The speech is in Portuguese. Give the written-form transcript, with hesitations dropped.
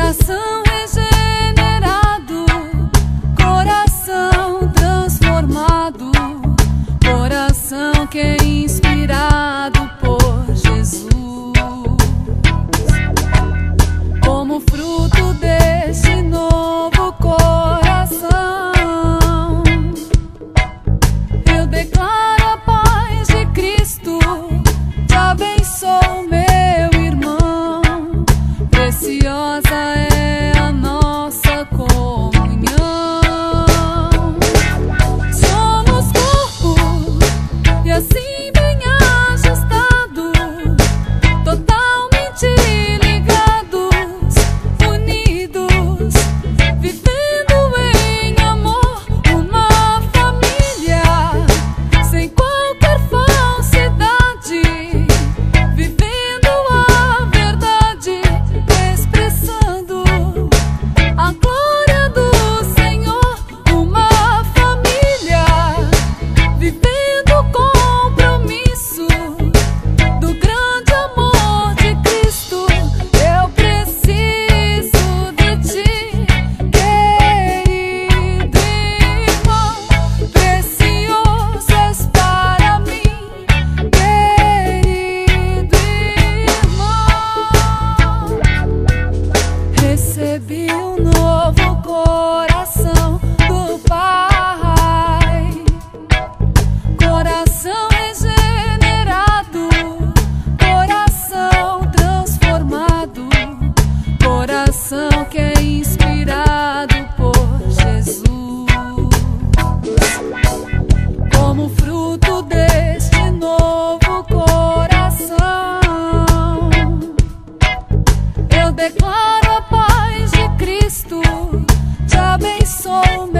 Coração regenerado, coração transformado, coração que é inspirado por Jesus. Como fruto deste novo coração, eu declaro a paz de Cristo. Te abençoo, meu irmão. Preciosa é a nossa comunhão. Somos corpo e assim bem ajustado, totalmente ligados, unidos, vivendo em amor, uma família, sem qualquer falsidade, vivendo a verdade, expressando a glória do Senhor, uma família, vivendo o compromisso do grande amor de Cristo. Eu preciso de ti, querido irmão. Precioso és para mim, querido irmão. Recebi um novo coração do Pai, coração regenerado, coração transformado, coração que é inspirado por Jesus. Como fruto deste novo coração, eu declaro a paz de Cristo. Te abençoo,